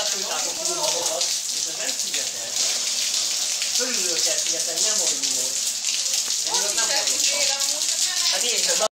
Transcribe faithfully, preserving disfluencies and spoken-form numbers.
Fújtátok túl magokat, és ez nem szigetel. Fölülről kell szigetelni, nem olyan volt. Én nem hallottam. Hát én sem.